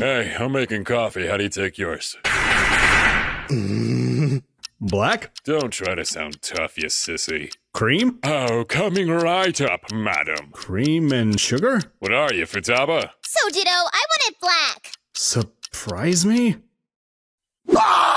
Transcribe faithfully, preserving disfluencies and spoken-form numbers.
Hey, I'm making coffee. How do you take yours? Black? Don't try to sound tough, you sissy. Cream? Oh, coming right up, madam. Cream and sugar? What are you, Futaba? So, Ditto, I want it black. Surprise me? Ah!